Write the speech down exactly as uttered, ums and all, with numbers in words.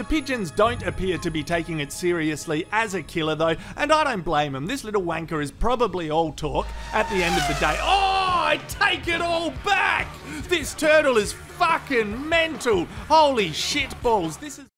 The pigeons don't appear to be taking it seriously as a killer though, and I don't blame them. This little wanker is probably all talk at the end of the day. Oh, I take it all back! This turtle is fucking mental. Holy shit balls. This is